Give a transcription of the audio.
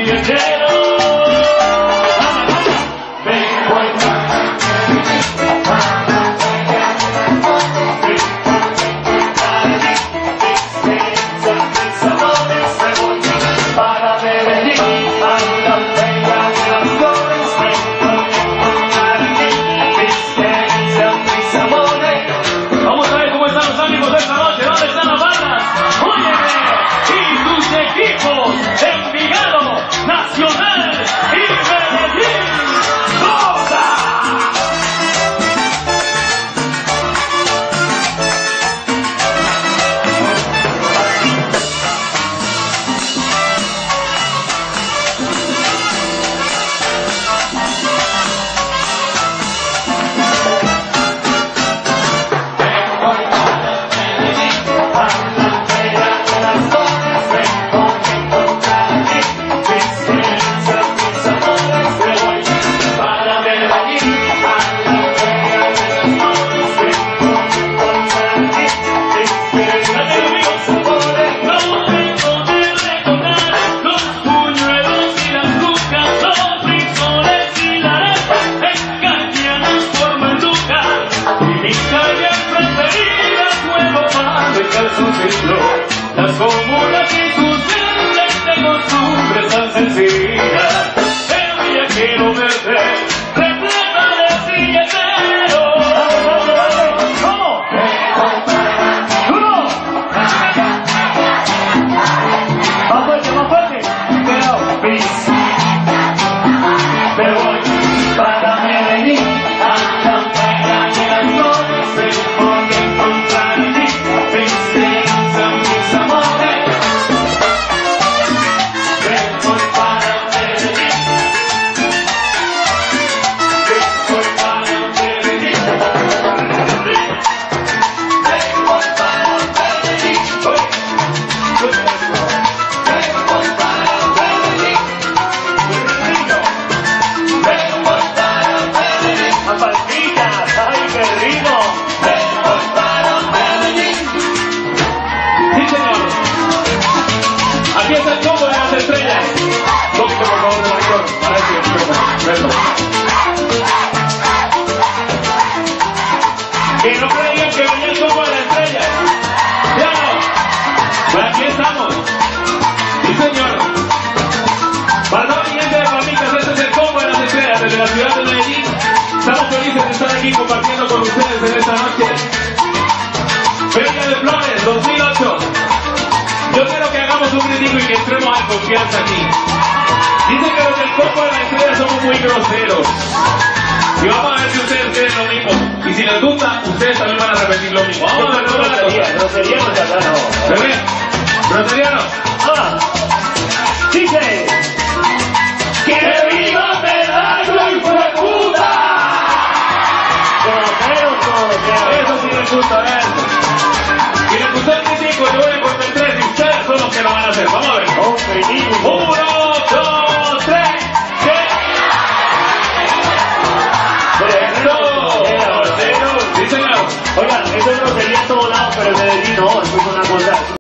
Las comunas y sus gentes de costumbres tan sencillas. El día quiero verte repleta de silleteros. ¿Cómo? ¡Duro! ¡Más fuerte, más fuerte! Pero, bis. Me voy para Medellín, a Campera y las flores, me voy a encontrar allí. Aquí está el combo de las estrellas. Un poquito, por favor, de mayor. Para eso. Que no creían que venía el combo de las estrellas. ¿Ya no? Pues aquí estamos. Sí, señor. Para toda mi gente de Palmitas, este es el combo de las estrellas desde la ciudad de Medellín. Estamos felices de estar aquí compartiendo con ustedes en esta noche. Feria de Flores 2008. Yo quiero que hagamos un gritico y que entremos en confianza aquí. Dicen que los del combo de la estrella somos muy groseros. Y vamos a ver si ustedes quieren lo mismo. Y si les gusta, ustedes también van a repetir lo mismo. Vamos a ver cómo la cosa. Grosería no se habla, no. ¿Grosería? ¿Grosería no? ¡Ah! ¡Dice! ¡Que viva Pelayo, hijo de puta! Eso sí les gusta, eso. Si les gustó el gritico, yo voy a cortar 3 y ustedes son los que lo van a hacer. Vamos.